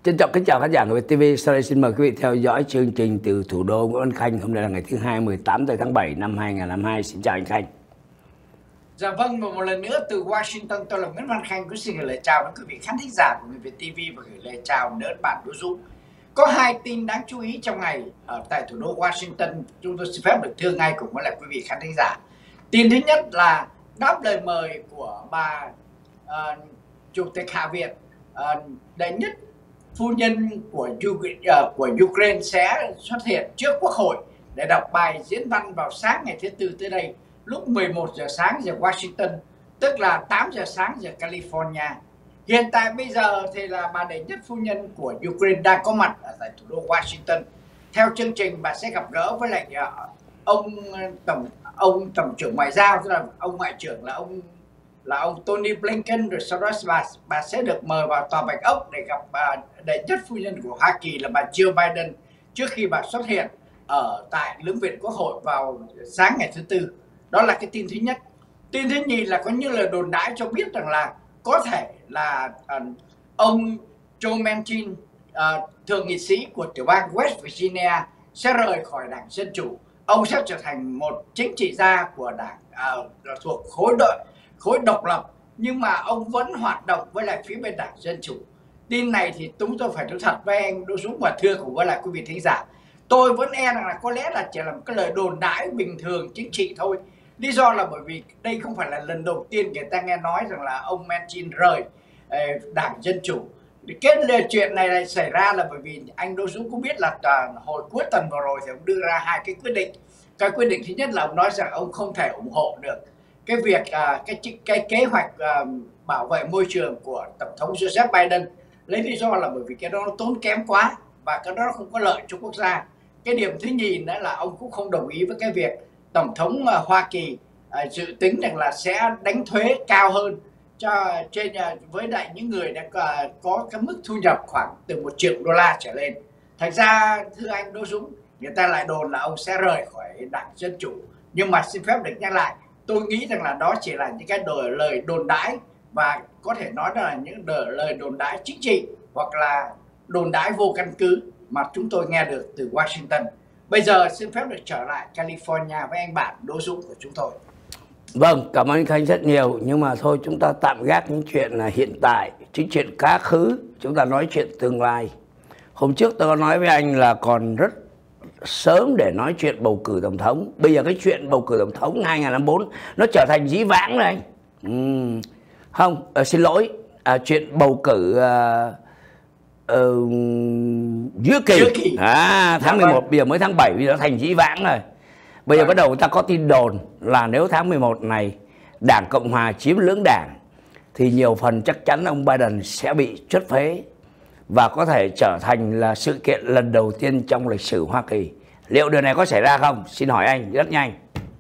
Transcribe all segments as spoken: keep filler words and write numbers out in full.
Trân trọng kính chào khán giả của vê tê vê. Sau đây xin mời quý vị theo dõi chương trình từ thủ đô Nguyễn Văn Khanh. Hôm nay là ngày thứ hai, mười tám tháng bảy năm hai nghìn không trăm hai mươi hai. Xin chào anh Khanh. Dạ vâng, và một lần nữa từ Washington, tôi là Nguyễn Văn Khanh, cũng xin gửi lời chào đến quý vị khán thính giả của vê tê vê và gửi lời chào đến bạn Đỗ Dũng. Có hai tin đáng chú ý trong ngày ở tại thủ đô Washington, chúng tôi xin phép được thưa ngay cùng với lại quý vị khán thính giả. Tin thứ nhất là đáp lời mời của bà uh, Chủ tịch Hạ viện, uh, đệ nhất phu nhân của, uh, của Ukraine sẽ xuất hiện trước Quốc hội để đọc bài diễn văn vào sáng ngày thứ Tư tới đây, lúc mười một giờ sáng giờ Washington, tức là tám giờ sáng giờ California. Hiện tại bây giờ thì là bà đệ nhất phu nhân của Ukraine đang có mặt ở tại thủ đô Washington. Theo chương trình, bà sẽ gặp gỡ với lại ông tổng ông tổng trưởng ngoại giao, tức là ông ngoại trưởng là ông là ông Tony Blinken, rồi sau đó bà bà sẽ được mời vào tòa Bạch Ốc để gặp bà đệ nhất phu nhân của Hoa Kỳ là bà Jill Biden trước khi bà xuất hiện ở tại lưỡng viện Quốc hội vào sáng ngày thứ Tư. Đó là cái tin thứ nhất. Tin thứ nhì là có như lời đồn đãi cho biết rằng là có thể là uh, ông Joe Manchin, uh, thượng nghị sĩ của tiểu bang West Virginia, sẽ rời khỏi đảng Dân Chủ. Ông sẽ trở thành một chính trị gia của đảng uh, thuộc khối đội khối độc lập, nhưng mà ông vẫn hoạt động với lại phía bên đảng Dân Chủ. Tin này thì chúng tôi phải nói thật với anh Đỗ Dũng và thưa cùng với lại quý vị thính giả, tôi vẫn e rằng là có lẽ là chỉ là một cái lời đồn đãi bình thường chính trị thôi. Lý do là bởi vì đây không phải là lần đầu tiên người ta nghe nói rằng là ông Manchin rời đảng Dân Chủ. Cái chuyện này lại xảy ra là bởi vì anh Đỗ Dũng cũng biết là hồi cuối tuần vừa rồi thì ông đưa ra hai cái quyết định. Cái quyết định thứ nhất là ông nói rằng ông không thể ủng hộ được cái việc cái cái kế hoạch bảo vệ môi trường của tổng thống Joseph Biden, lấy lý do là bởi vì cái đó nó tốn kém quá và cái đó không có lợi cho quốc gia. Cái điểm thứ nhì nữa là ông cũng không đồng ý với cái việc tổng thống Hoa Kỳ uh, dự tính rằng là sẽ đánh thuế cao hơn cho trên uh, với lại những người đã uh, có cái mức thu nhập khoảng từ một triệu đô la trở lên. Thành ra thưa anh Đỗ Dũng, người ta lại đồn là ông sẽ rời khỏi đảng Dân Chủ, nhưng mà xin phép được nhắc lại, tôi nghĩ rằng là đó chỉ là những cái đồi, lời đồn đãi, và có thể nói là những đồi, lời đồn đãi chính trị hoặc là đồn đãi vô căn cứ mà chúng tôi nghe được từ Washington. Bây giờ xin phép được trở lại California với anh bạn Đỗ Dũng của chúng tôi. Vâng, cảm ơn anh Khanh rất nhiều. Nhưng mà thôi, chúng ta tạm gác những chuyện là hiện tại, chính chuyện quá khứ, chúng ta nói chuyện tương lai. Hôm trước tôi có nói với anh là còn rất sớm để nói chuyện bầu cử tổng thống. Bây giờ cái chuyện bầu cử tổng thống hai nghìn không trăm hai mươi bốn nó trở thành dĩ vãng này. Uhm, không, à, xin lỗi, à, chuyện bầu cử à, Uh, giữa kỳ, kỳ. À, tháng mười một, bây giờ mới tháng bảy, bây giờ nó thành dĩ vãng rồi. Bây giờ bắt đầu người ta có tin đồn là nếu tháng mười một này Đảng Cộng Hòa chiếm lưỡng đảng thì nhiều phần chắc chắn ông Biden sẽ bị truất phế và có thể trở thành là sự kiện lần đầu tiên trong lịch sử Hoa Kỳ. Liệu điều này có xảy ra không? Xin hỏi anh rất nhanh.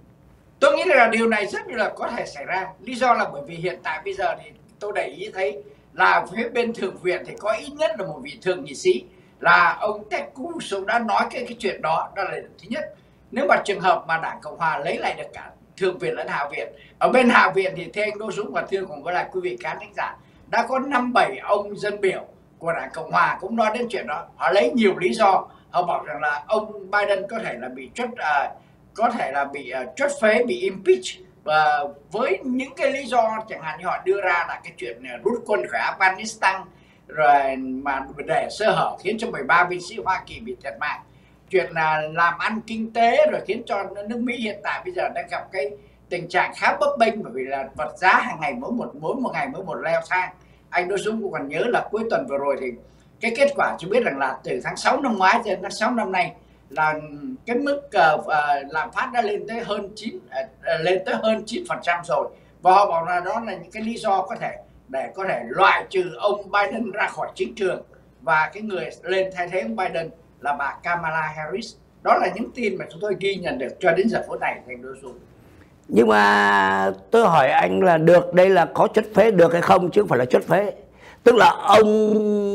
Tôi nghĩ là điều này rất là có thể xảy ra. Lý do là bởi vì hiện tại bây giờ thì tôi để ý thấy là phía bên thượng viện thì có ít nhất là một vị thượng nghị sĩ là ông Ted Cruz đã nói cái cái chuyện đó. Đó là thứ nhất. Nếu mà trường hợp mà Đảng Cộng Hòa lấy lại được cả thượng viện lẫn hạ viện, ở bên hạ viện thì theo anh Đỗ Dũng và thưa cùng với lại quý vị khán thính giả, đã có năm bảy ông dân biểu của Đảng Cộng Hòa cũng nói đến chuyện đó. Họ lấy nhiều lý do, họ bảo rằng là ông Biden có thể là bị truất uh, có thể là bị uh, truất phế, bị impeach. Và với những cái lý do chẳng hạn như họ đưa ra là cái chuyện rút quân khỏi Afghanistan rồi mà để sơ hở khiến cho mười ba binh sĩ Hoa Kỳ bị thiệt mạng, chuyện là làm ăn kinh tế rồi khiến cho nước Mỹ hiện tại bây giờ đang gặp cái tình trạng khá bấp bênh, bởi vì là vật giá hàng ngày mỗi một mỗi một ngày mỗi một leo thang. Anh Đỗ Dũng cũng còn nhớ là cuối tuần vừa rồi thì cái kết quả cho biết rằng là từ tháng sáu năm ngoái đến tháng sáu năm nay là cái mức uh, uh, lạm phát đã lên tới hơn chín uh, lên tới hơn chín phần trăm rồi, và họ bảo là đó là những cái lý do có thể để có thể loại trừ ông Biden ra khỏi chính trường, và cái người lên thay thế ông Biden là bà Kamala Harris. Đó là những tin mà chúng tôi ghi nhận được cho đến giờ phút này, thành Đỗ Dũng. Nhưng mà tôi hỏi anh là được, đây là có truất phế được hay không chứ không phải là truất phế. Tức là ông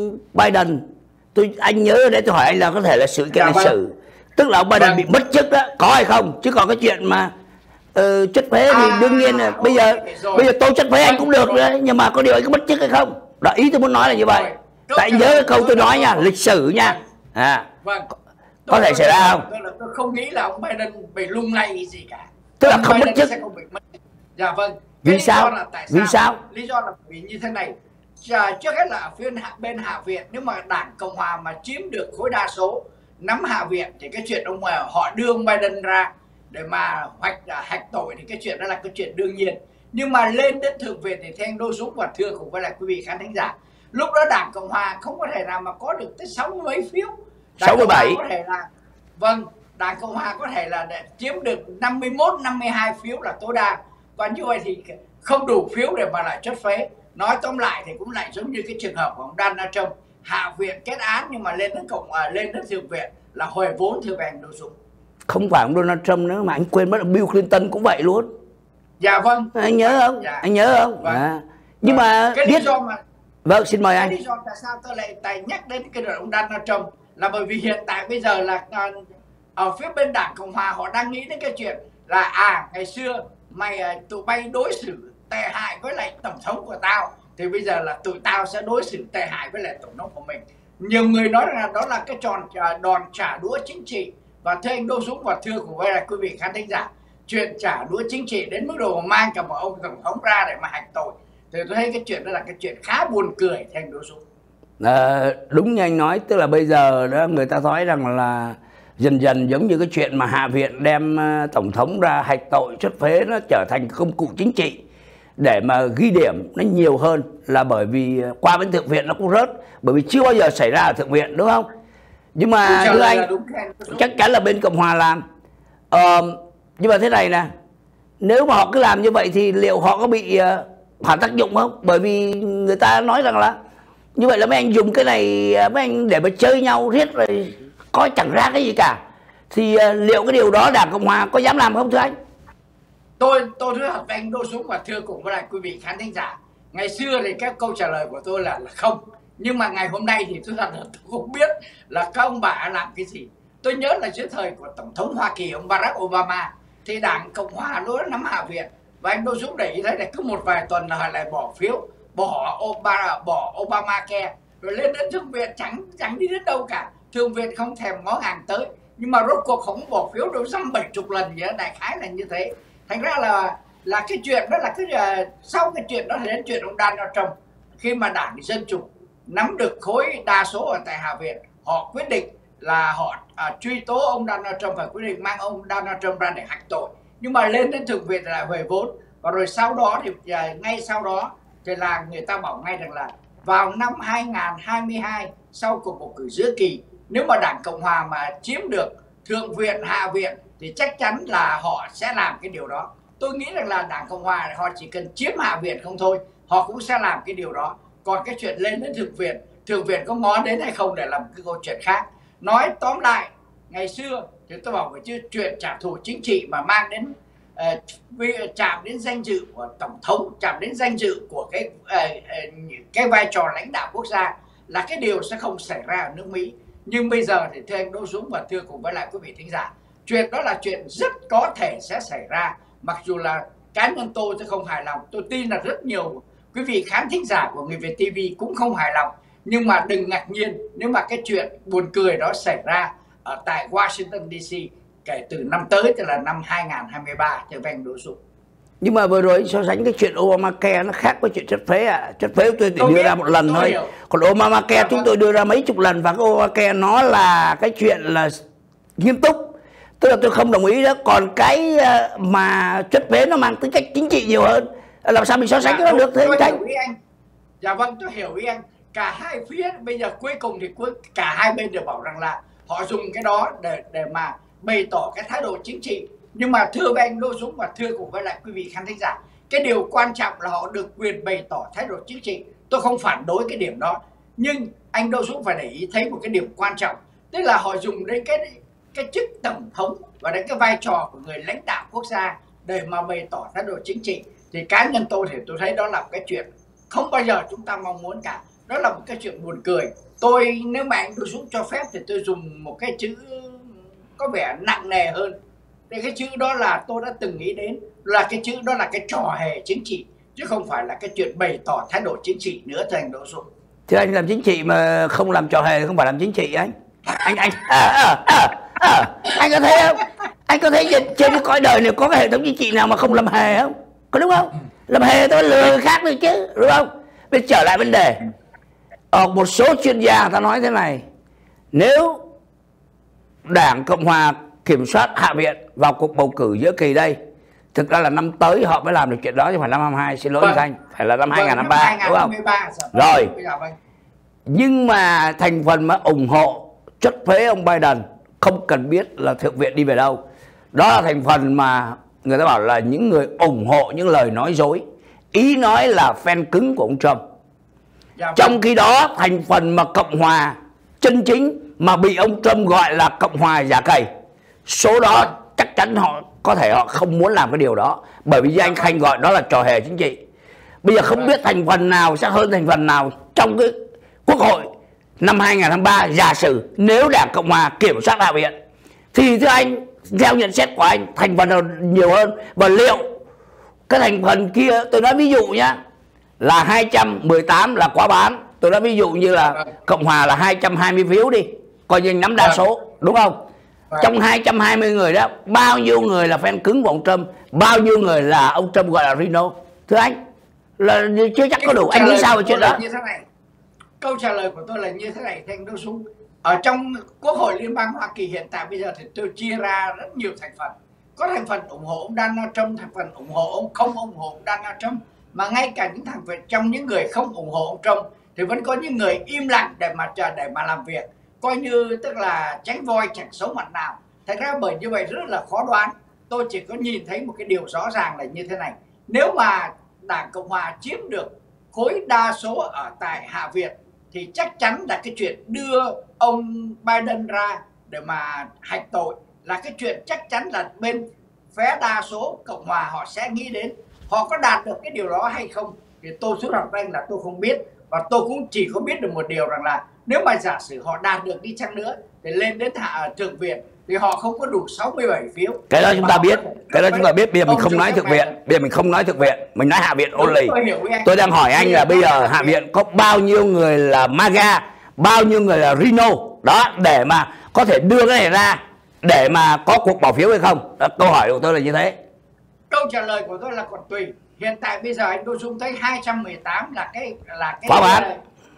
Biden, tôi anh nhớ đấy, tôi hỏi anh là có thể là sự kiện lịch sử, tức là ông Biden vâng. bị mất chức đó, có hay không? Chứ còn cái chuyện mà uh, truất phế thì à, đương nhiên là bây giờ rồi. bây giờ tôi truất phế anh cũng được đấy, nhưng mà có điều anh có mất chức hay không? Đó, ý tôi muốn nói là như vậy. Tại nhớ cái câu tôi nói nha, lịch sử nha. À, vâng. Có thể xảy ra không? Tôi, là tôi không nghĩ là ông Biden bị lung lay gì cả. Tức là không mất chức. Dạ vâng. Vì sao? Là tại sao? Vì sao? Lý do là vì như thế này. Trước hết là phiên hạ, bên Hạ viện, nếu mà Đảng Cộng Hòa mà chiếm được khối đa số nắm Hạ viện thì cái chuyện ông họ đưa ông Biden ra để mà hoạch hạch tội thì cái chuyện đó là cái chuyện đương nhiên. Nhưng mà lên đến Thượng viện thì theo anh Đô Dũng và thưa cùng với lại quý vị khán thính giả, lúc đó Đảng Cộng Hòa không có thể nào mà có được tới sáu mươi mấy phiếu. sáu mươi bảy có thể là vâng, Đảng Cộng Hòa có thể là để chiếm được năm mươi mốt, năm mươi hai phiếu là tối đa. Và như vậy thì không đủ phiếu để mà lại chốt phế. Nói tóm lại thì cũng lại giống như cái trường hợp của ông Donald Trump, Hạ viện kết án nhưng mà lên đến cộng à, lên đến Thượng viện là hồi vốn thưa anh Đô Dũng. Không phải ông Donald Trump nữa mà anh quên mất là Bill Clinton cũng vậy luôn. Dạ vâng. Anh nhớ không? Dạ. Anh nhớ không? Vâng. À. Nhưng vâng. mà cái biết... lý do mà Vâng, xin mời cái anh. Cái lý do tại sao tôi lại tại nhắc đến cái đoạn ông Donald Trump là bởi vì hiện tại bây giờ là ở phía bên Đảng Cộng Hòa họ đang nghĩ đến cái chuyện là à ngày xưa mày tụi bay đối xử tệ hại với lại tổng thống của tao thì bây giờ là tụi tao sẽ đối xử tệ hại với lại tổng thống của mình. Nhiều người nói rằng là đó là cái tròn đòn trả đũa chính trị. Và thưa anh Đô Dũng và thưa của với lại quý vị khán thính giả, chuyện trả đũa chính trị đến mức độ mang cả một ông tổng thống ra để mà hạch tội thì tôi thấy cái chuyện đó là cái chuyện khá buồn cười thưa anh Đô Dũng. À, đúng như anh nói, tức là bây giờ đó người ta nói rằng là dần dần giống như cái chuyện mà Hạ viện đem tổng thống ra hạch tội chốt phế nó trở thành công cụ chính trị để mà ghi điểm nó nhiều hơn, là bởi vì qua bên Thượng viện nó cũng rớt, bởi vì chưa bao giờ xảy ra ở Thượng viện, đúng không? Nhưng mà thưa anh, chắc chắn là bên Cộng Hòa làm. ờ, Nhưng mà thế này nè, nếu mà họ cứ làm như vậy thì liệu họ có bị uh, phản tác dụng không? Bởi vì người ta nói rằng là như vậy là mấy anh dùng cái này, mấy anh để mà chơi nhau riết rồi coi chẳng ra cái gì cả. Thì uh, liệu cái điều đó Đảng Cộng Hòa có dám làm không thưa anh? Tôi tôi nói thật với anh Đô Dũng và thưa cùng với lại quý vị khán thính giả, ngày xưa thì các câu trả lời của tôi là, là không. Nhưng mà ngày hôm nay thì tôi thật là tôi không biết là các ông bà làm cái gì. Tôi nhớ là dưới thời của Tổng thống Hoa Kỳ ông Barack Obama thì Đảng Cộng Hòa lúc đó nắm Hạ viện. Và anh Đô Dũng để ý thấy là cứ một vài tuần là họ lại bỏ phiếu, bỏ Obama, bỏ Obamacare. Rồi lên đến Thượng viện chẳng chẳng đi đến đâu cả. Thượng viện không thèm ngó ngàng tới. Nhưng mà rốt cuộc không bỏ phiếu đâu dăm bảy chục lần vậy, đại khái là như thế. Thành ra là là cái chuyện đó là cái uh, sau cái chuyện đó đến chuyện ông Donald Trump, khi mà Đảng Dân Chủ nắm được khối đa số ở tại Hạ viện, họ quyết định là họ uh, truy tố ông Donald Trump và quyết định mang ông Donald Trump ra để hạch tội. Nhưng mà lên đến Thượng viện lại huề vốn. Và rồi sau đó thì uh, ngay sau đó thì là người ta bảo ngay rằng là vào năm hai nghìn không trăm hai mươi hai sau cuộc bầu cử giữa kỳ, nếu mà Đảng Cộng Hòa mà chiếm được Thượng viện, Hạ viện thì chắc chắn là họ sẽ làm cái điều đó. Tôi nghĩ rằng là Đảng Cộng Hòa họ chỉ cần chiếm Hạ viện không thôi, họ cũng sẽ làm cái điều đó. Còn cái chuyện lên đến Thượng viện, Thượng viện có ngó đến hay không để làm cái câu chuyện khác. Nói tóm lại, ngày xưa thì tôi bảo với chứ chuyện trả thù chính trị mà mang đến uh, chạm đến danh dự của Tổng thống, chạm đến danh dự của cái uh, uh, cái vai trò lãnh đạo quốc gia là cái điều sẽ không xảy ra ở nước Mỹ. Nhưng bây giờ thì thưa anh Đỗ Dũng và thưa cùng với lại quý vị thính giả, chuyện đó là chuyện rất có thể sẽ xảy ra. Mặc dù là cá nhân tôi tôi không hài lòng, tôi tin là rất nhiều quý vị khán thính giả của Người Việt ti vi cũng không hài lòng. Nhưng mà đừng ngạc nhiên nếu mà cái chuyện buồn cười đó xảy ra ở tại Washington đê xê kể từ năm tới, tức là năm hai nghìn không trăm hai mươi ba, thưa anh Đỗ Dũng. Nhưng mà vừa rồi so sánh cái chuyện Obamacare nó khác với chuyện chất phế ạ. À. Chất phế tôi chỉ đưa biết, ra một lần thôi. Hiểu. Còn Obamacare dạ, chúng vâng. tôi đưa ra mấy chục lần. Và cái Obamacare nó là cái chuyện là nghiêm túc. Tức là tôi không đồng ý đó. Còn cái mà chất phế nó mang tính cách chính trị nhiều hơn. Làm sao mình so sánh dạ, cái đó được thế anh? anh? Dạ vâng, tôi hiểu ý anh. Cả hai phía bây giờ cuối cùng thì cuối, cả hai bên đều bảo rằng là họ dùng cái đó để để mà bày tỏ cái thái độ chính trị. Nhưng mà thưa với anh Đỗ Dũng và thưa cùng với lại quý vị khán thính giả, cái điều quan trọng là họ được quyền bày tỏ thái độ chính trị. Tôi không phản đối cái điểm đó. Nhưng anh Đỗ Dũng phải để ý thấy một cái điểm quan trọng. Tức là họ dùng đến cái, cái chức tổng thống và đến cái vai trò của người lãnh đạo quốc gia để mà bày tỏ thái độ chính trị. Thì cá nhân tôi thì tôi thấy đó là một cái chuyện không bao giờ chúng ta mong muốn cả. Đó là một cái chuyện buồn cười. Tôi nếu mà anh Đỗ Dũng cho phép thì tôi dùng một cái chữ có vẻ nặng nề hơn. Thì cái chữ đó là tôi đã từng nghĩ đến, là cái chữ đó là cái trò hề chính trị, chứ không phải là cái chuyện bày tỏ thái độ chính trị nữa thưa anh Đỗ Dũng. Thì anh làm chính trị mà không làm trò hề không phải làm chính trị anh. Anh anh à, à, à, à. Anh có thấy không? Anh có thấy trên, trên cái cõi đời này có cái hệ thống chính trị nào mà không làm hề không? Có đúng không? Làm hề tôi lừa người khác được chứ, đúng không? Bây trở lại vấn đề. Ở một số chuyên gia ta nói thế này, nếu Đảng Cộng Hòa kiểm soát Hạ viện vào cuộc bầu cử giữa kỳ đây, thực ra là năm tới họ mới làm được chuyện đó, chứ không phải năm hai không hai hai, xin lỗi vâng. Anh, phải là năm vâng, hai không hai ba, đúng không? Rồi. Nhưng mà thành phần mà ủng hộ chất phế ông Biden không cần biết là Thượng viện đi về đâu. Đó là thành phần mà người ta bảo là những người ủng hộ những lời nói dối, ý nói là fan cứng của ông Trump. Dạ, trong khi đó thành phần mà Cộng Hòa chân chính mà bị ông Trump gọi là Cộng Hòa giả cầy, số đó chắc chắn họ có thể họ không muốn làm cái điều đó, bởi vì anh Khanh gọi đó là trò hề chính trị. Bây giờ không biết thành phần nào sẽ hơn thành phần nào trong cái Quốc hội năm hai không hai ba. Giả sử nếu Đảng Cộng Hòa kiểm soát Hạ viện thì thưa anh, theo nhận xét của anh, thành phần nào nhiều hơn? Và liệu cái thành phần kia, tôi nói ví dụ nhá, là hai trăm mười tám là quá bán, tôi nói ví dụ như là Cộng Hòa là hai trăm hai mươi phiếu đi, coi như nắm đa số, đúng không? Trong hai trăm hai mươi người đó, bao nhiêu người là fan cứng của ông Trump, bao nhiêu người là ông Trump gọi là Rhino? Thưa anh, là chưa chắc có đủ. Anh nghĩ sao về chuyện đó? Như thế này. Câu trả lời của tôi là như thế này, Thanh Đô Súng. Ở trong Quốc hội Liên bang Hoa Kỳ hiện tại bây giờ thì tôi chia ra rất nhiều thành phần. Có thành phần ủng hộ ông Donald Trump, thành phần ủng hộ ông không ủng hộ ông Donald Trump. Mà ngay cả những thành phần trong những người không ủng hộ ông Trump thì vẫn có những người im lặng để mà chờ để mà làm việc, coi như tức là tránh voi chẳng xấu mặt nào. Thật ra bởi như vậy rất là khó đoán. Tôi chỉ có nhìn thấy một cái điều rõ ràng là như thế này: nếu mà Đảng Cộng Hòa chiếm được khối đa số ở tại Hạ viện thì chắc chắn là cái chuyện đưa ông Biden ra để mà hành tội là cái chuyện chắc chắn là bên phe đa số Cộng Hòa họ sẽ nghĩ đến. Họ có đạt được cái điều đó hay không thì tôi xuống học anh là tôi không biết. Và tôi cũng chỉ có biết được một điều rằng là nếu mà giả sử họ đạt được đi chăng nữa để lên đến hạ Thượng viện thì họ không có đủ sáu mươi bảy phiếu. Cái đó chúng ta biết, cái đó chúng ta biết. Bây giờ mình không nói Thượng viện, bây giờ mình không nói Thượng viện, mình nói Hạ viện only. Tôi đang hỏi anh là bây giờ Hạ viện có bao nhiêu người là MAGA, bao nhiêu người là Rhino đó, để mà có thể đưa cái này ra để mà có cuộc bỏ phiếu hay không? Đó, câu hỏi của tôi là như thế. Câu trả lời của tôi là còn tùy. Hiện tại bây giờ anh Đô Dung thấy hai trăm mười tám là cái là cái quá bán,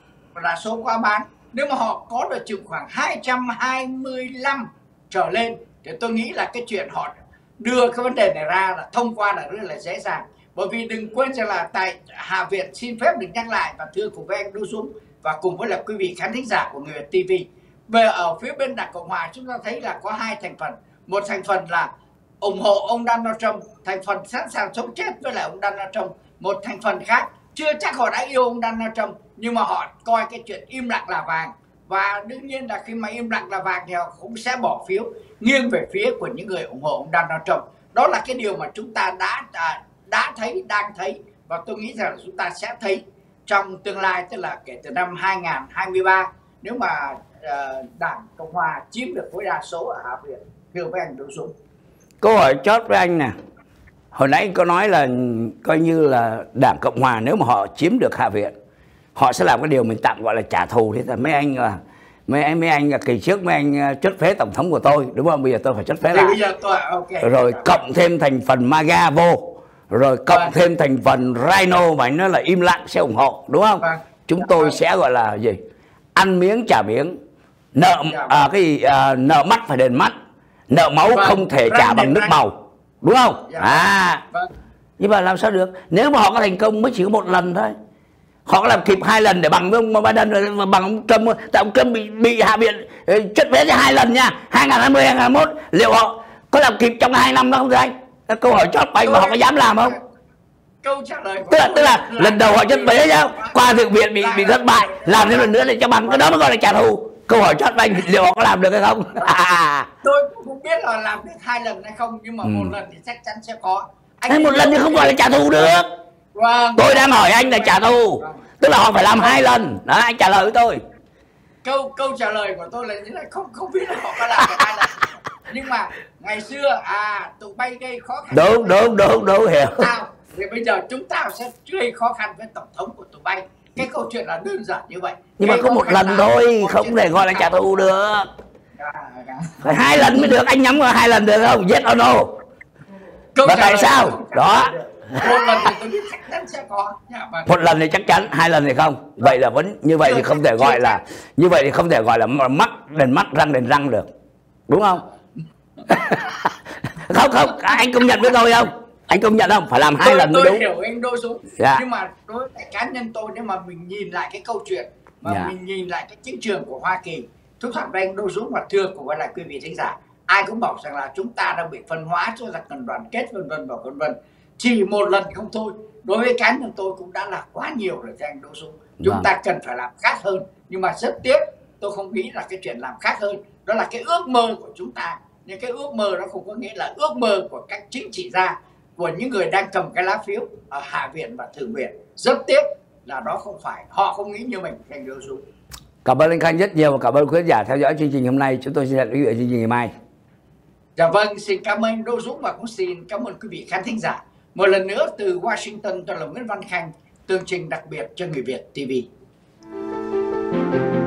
là số quá bán. Nếu mà họ có được chừng khoảng hai trăm hai mươi lăm trở lên thì tôi nghĩ là cái chuyện họ đưa cái vấn đề này ra là thông qua là rất là dễ dàng. Bởi vì đừng quên rằng là tại Hạ viện, xin phép được nhắc lại và thưa cùng với anh Đô Dung và cùng với là quý vị khán thính giả của Người Việt ti vi, về ở phía bên Đảng Cộng Hòa chúng ta thấy là có hai thành phần. Một thành phần là ủng hộ ông Donald Trump, thành phần sẵn sàng sống chết với lại ông Donald Trump. Một thành phần khác chưa chắc họ đã yêu ông Donald Trump, nhưng mà họ coi cái chuyện im lặng là vàng. Và đương nhiên là khi mà im lặng là vàng thì họ cũng sẽ bỏ phiếu nghiêng về phía của những người ủng hộ ông Donald Trump. Đó là cái điều mà chúng ta đã đã, đã thấy, đang thấy, và tôi nghĩ rằng là chúng ta sẽ thấy trong tương lai, tức là kể từ năm hai không hai ba, nếu mà uh, Đảng Cộng Hòa chiếm được khối đa số ở Hạ viện. Thưa với anh Đỗ Dũng. Câu hỏi chót với anh nè, hồi nãy anh có nói là coi như là Đảng Cộng Hòa nếu mà họ chiếm được Hạ viện, họ sẽ làm cái điều mình tạm gọi là trả thù. Thế là mấy anh là mấy anh mấy anh kỳ trước mấy anh chất phế tổng thống của tôi, đúng không? Bây giờ tôi phải chất phế lại. Bây giờ tôi, okay. Rồi cộng thêm thành phần MAGA vô, rồi cộng vâng. thêm thành phần Rhino mà anh nói là im lặng sẽ ủng hộ, đúng không? Vâng. Chúng tôi vâng. sẽ gọi là gì? Ăn miếng trả miếng, nợ dạ. à, cái gì à, nợ mắt phải đền mắt, nợ máu vâng. không thể trả bằng nước màu, đúng không? Dạ. À, vâng. Nhưng mà làm sao được? Nếu mà họ có thành công mới chỉ có một lần thôi. Họ có làm kịp hai lần để bằng với ông Biden rồi bằng ông Trump. Tại ông Trump bị, bị Hạ viện chất phế hai lần nha, hai không hai không, hai không hai mốt. Liệu họ có làm kịp trong hai năm đó không thưa anh? Câu hỏi chót bay mà họ có dám làm không? Câu trả lời tức là, tức là lần đầu họ chất phế nhá, qua Thượng viện bị bị thất bại, làm thêm lần nữa để cho bằng, cái đó mới gọi là trả thù. Câu hỏi chót bay liệu họ có làm được hay không? Tôi cũng không biết là làm được hai lần hay không, nhưng mà ừ. một lần thì chắc chắn sẽ có. Anh một lần thì không gọi là trả thù được. Vâng. Tôi đang hỏi anh là trả thù, vâng. tức là họ phải làm hai lần. Đó, anh trả lời với tôi. Câu câu trả lời của tôi là như này, không không biết là họ có làm được hai lần. Nhưng mà ngày xưa à tụi bay gây khó khăn. Đúng đúng đúng đúng hiểu. Sao? Thì bây giờ chúng ta sẽ gây khó khăn với tổng thống của tụi bay. cái câu chuyện là đơn giản như vậy. Nhưng mà có một lần thôi, không thể gọi là trả thù được. Phải hai lần mới được. Anh nhắm vào hai lần được không? Yes or no? Và tại sao? Đó. Một lần thì tôi biết chắc chắn sẽ có. Một lần thì chắc chắn, hai lần thì không. Vậy là vẫn như vậy thì không thể gọi là như vậy thì không thể gọi là mắt đền mắt, răng đền răng được, đúng không? Không không, anh công nhận với tôi không? Anh công nhận không? Phải làm hai tôi, lần mới tôi đúng. Hiểu anh Đô Dũng. Yeah. Nhưng mà đối với cá nhân tôi, nếu mà mình nhìn lại cái câu chuyện mà yeah. mình nhìn lại cái chiến trường của Hoa Kỳ, thú thật với anh Đô Dũng và thưa của lại quý vị thính giả, ai cũng bảo rằng là chúng ta đã bị phân hóa cho là cần đoàn kết vân vân và vân vân. Chỉ một lần không thôi. Đối với cá nhân tôi cũng đã là quá nhiều rồi thưa anh Đô Dũng. Chúng vâng. ta cần phải làm khác hơn. Nhưng mà rất tiếc, tôi không nghĩ là cái chuyện làm khác hơn đó là cái ước mơ của chúng ta. Nhưng cái ước mơ nó không có nghĩa là ước mơ của các chính trị gia, của những người đang cầm cái lá phiếu ở Hạ viện và Thượng viện. Rất tiếc là đó không phải, họ không nghĩ như mình anh Đô Dũng. Cảm ơn anh Khanh rất nhiều và cảm ơn quý khán giả theo dõi chương trình hôm nay. Chúng tôi xin hẹn quý vị ở chương trình ngày mai. Dạ vâng, xin cảm ơn Đô Dũng và cũng xin cảm ơn quý vị khán thính giả. Một lần nữa từ Washington, tôi là Nguyễn Văn Khanh, tường trình đặc biệt cho Người Việt ti vi.